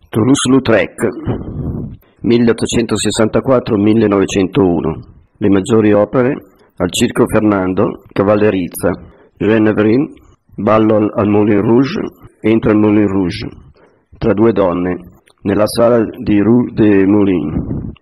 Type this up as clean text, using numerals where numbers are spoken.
Toulouse-Lautrec, 1864-1901. Le maggiori opere al Circo Fernando, Cavallerizza, Jean Avril, ballo al Moulin Rouge, entra al Moulin Rouge, tra due donne, nella sala di Rue des Moulins.